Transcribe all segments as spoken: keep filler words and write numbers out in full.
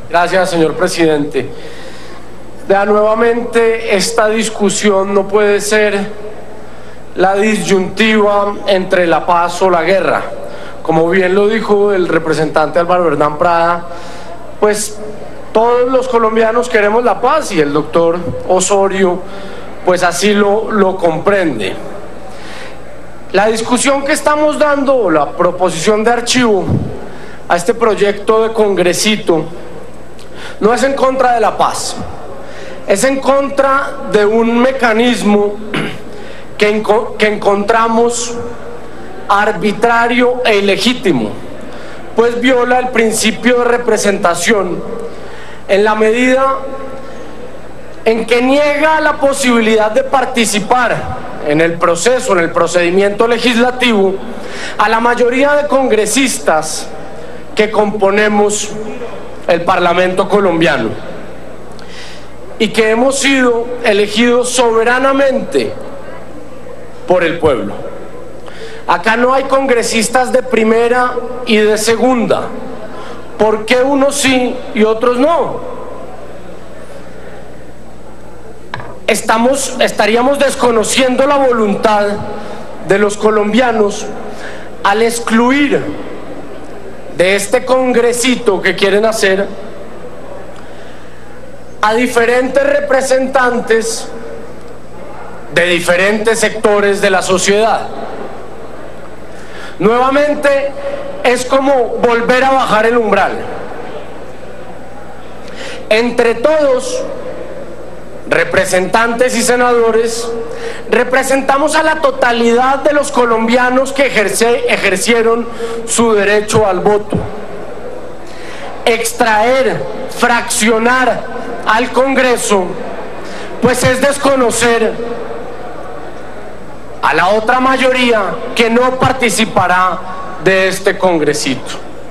Gracias, señor presidente. Ya, nuevamente, esta discusión no puede ser la disyuntiva entre la paz o la guerra. Como bien lo dijo el representante Álvaro Hernán Prada, pues todos los colombianos queremos la paz y el doctor Osorio pues así lo, lo comprende. La discusión que estamos dando, la proposición de archivo a este proyecto de congresito, no es en contra de la paz, es en contra de un mecanismo que, que encontramos arbitrario e ilegítimo, pues viola el principio de representación en la medida en que niega la posibilidad de participar en el proceso, en el procedimiento legislativo, a la mayoría de congresistas que componemos el Parlamento colombiano y que hemos sido elegidos soberanamente por el pueblo. Acá no hay congresistas de primera y de segunda. ¿Por qué unos sí y otros no? Estamos, estaríamos desconociendo la voluntad de los colombianos al excluir de este congresito que quieren hacer a diferentes representantes de diferentes sectores de la sociedad. Nuevamente es como volver a bajar el umbral. Entre todos, representantes y senadores, representamos a la totalidad de los colombianos que ejerce, ejercieron su derecho al voto. Extraer, fraccionar al Congreso, pues es desconocer a la otra mayoría que no participará de este congresito.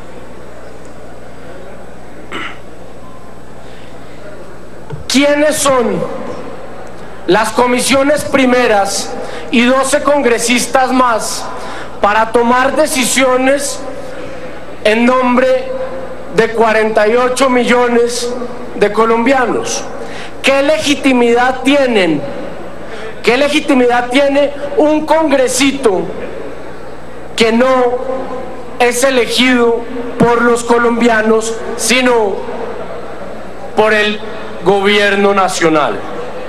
¿Quiénes son las comisiones primeras y doce congresistas más para tomar decisiones en nombre de cuarenta y ocho millones de colombianos? ¿Qué legitimidad tienen? ¿Qué legitimidad tiene un congresito que no es elegido por los colombianos, sino por el gobierno nacional?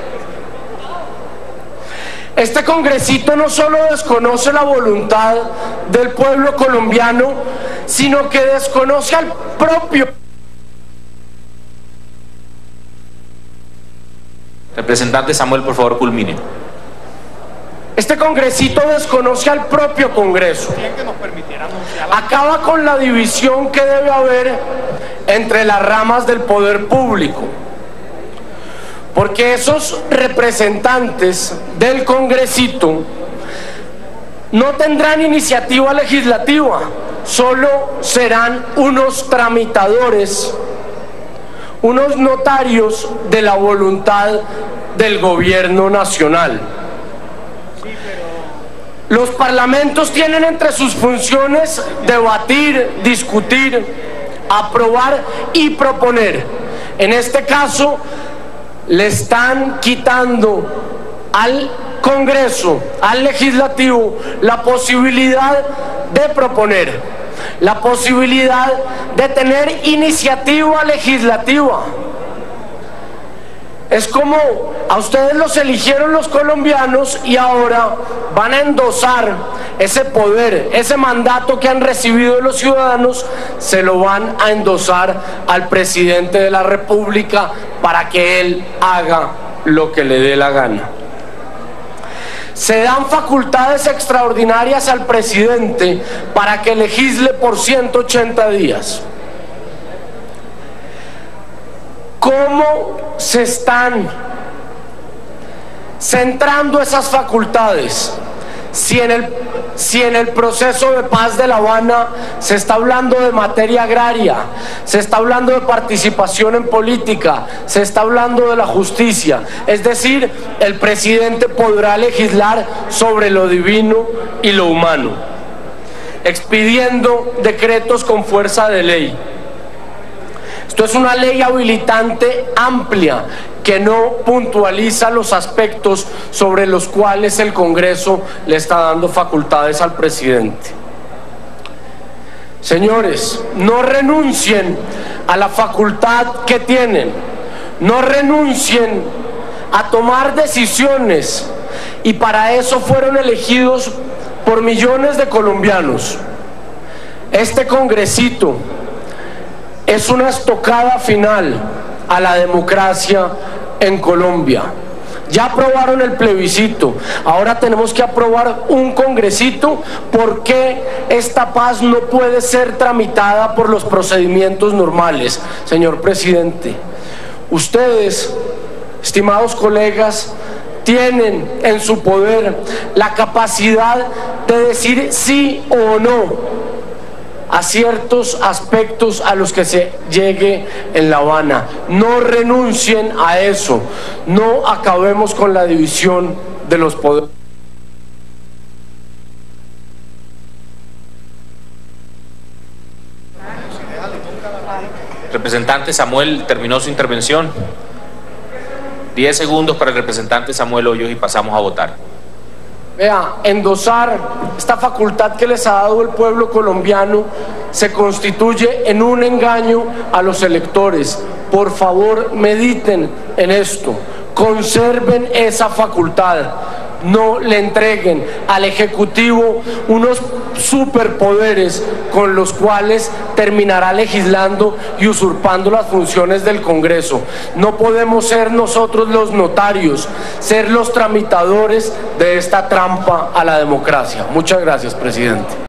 Este congresito no solo desconoce la voluntad del pueblo colombiano, sino que desconoce al propio. Representante Samuel, por favor, culmine. Este congresito desconoce al propio Congreso. Acaba con la división que debe haber entre las ramas del poder público, porque esos representantes del congresito no tendrán iniciativa legislativa, solo serán unos tramitadores, unos notarios de la voluntad del gobierno nacional. Los parlamentos tienen entre sus funciones debatir, discutir, aprobar y proponer. En este caso, le están quitando al Congreso, al Legislativo, la posibilidad de proponer, la posibilidad de tener iniciativa legislativa. Es como a ustedes los eligieron los colombianos y ahora van a endosar ese poder, ese mandato que han recibido de los ciudadanos, se lo van a endosar al presidente de la República para que él haga lo que le dé la gana. Se dan facultades extraordinarias al presidente para que legisle por ciento ochenta días. ¿Cómo se están centrando esas facultades? Si en, el, si en el proceso de paz de La Habana se está hablando de materia agraria, se está hablando de participación en política, se está hablando de la justicia, es decir, el presidente podrá legislar sobre lo divino y lo humano, expidiendo decretos con fuerza de ley. Esto es una ley habilitante amplia que no puntualiza los aspectos sobre los cuales el Congreso le está dando facultades al presidente. Señores, no renuncien a la facultad que tienen, no renuncien a tomar decisiones, y para eso fueron elegidos por millones de colombianos. Este congresito es una estocada final a la democracia en Colombia. Ya aprobaron el plebiscito, ahora tenemos que aprobar un congresito porque esta paz no puede ser tramitada por los procedimientos normales. Señor presidente, ustedes, estimados colegas, tienen en su poder la capacidad de decir sí o no a ciertos aspectos a los que se llegue en La Habana. No renuncien a eso, no acabemos con la división de los poderes. Representante Samuel terminó su intervención. Diez segundos para el representante Samuel Hoyos y pasamos a votar. Vea, endosar esta facultad que les ha dado el pueblo colombiano se constituye en un engaño a los electores. Por favor, mediten en esto, conserven esa facultad, no le entreguen al Ejecutivo unos superpoderes con los cuales terminará legislando y usurpando las funciones del Congreso. No podemos ser nosotros los notarios, ser los tramitadores de esta trampa a la democracia. Muchas gracias, presidente.